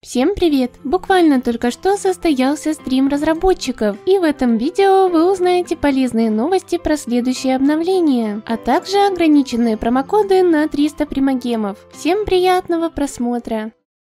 Всем привет! Буквально только что состоялся стрим разработчиков, и в этом видео вы узнаете полезные новости про следующее обновление, а также ограниченные промокоды на 300 примагемов. Всем приятного просмотра!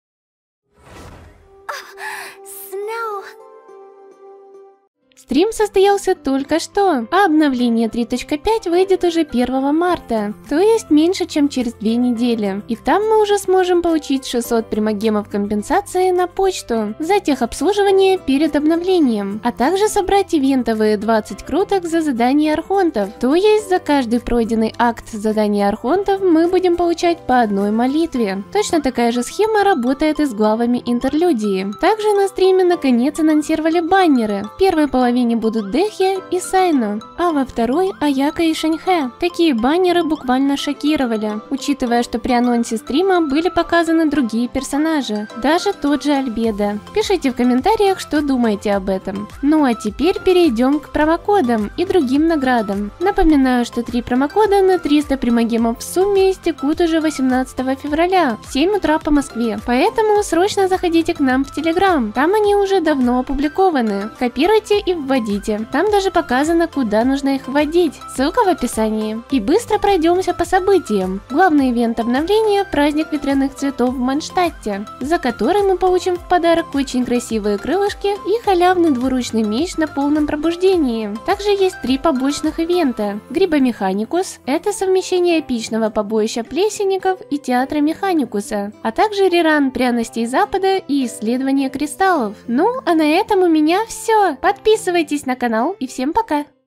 Стрим состоялся только что, а обновление 3.5 выйдет уже 1 марта, то есть меньше чем через 2 недели. И там мы уже сможем получить 600 примагемов компенсации на почту за техобслуживание перед обновлением, а также собрать ивентовые 20 круток за задание архонтов, то есть за каждый пройденный акт задания архонтов мы будем получать по одной молитве. Точно такая же схема работает и с главами интерлюдии. Также на стриме наконец анонсировали баннеры. В первой половине будут Дехи и Сайно, а во второй Аяка и Шэньхэ. Такие баннеры буквально шокировали, учитывая, что при анонсе стрима были показаны другие персонажи, даже тот же Альбедо. Пишите в комментариях, что думаете об этом. Ну а теперь перейдем к промокодам и другим наградам. Напоминаю, что 3 промокода на 300 примагемов в сумме истекут уже 18 февраля в 7 утра по Москве, поэтому срочно заходите к нам в Telegram, там они уже давно опубликованы. Копируйте и вводите. Там даже показано, куда нужно их вводить. Ссылка в описании. И быстро пройдемся по событиям. Главный ивент обновления – праздник ветряных цветов в Манштадте, за который мы получим в подарок очень красивые крылышки и халявный двуручный меч на полном пробуждении. Также есть 3 побочных ивента. Грибомеханикус – это совмещение эпичного побоища плесенников и театра Механикуса, а также реран пряностей Запада и исследование кристаллов. Ну, а на этом у меня все. Подписывайтесь на канал и всем пока!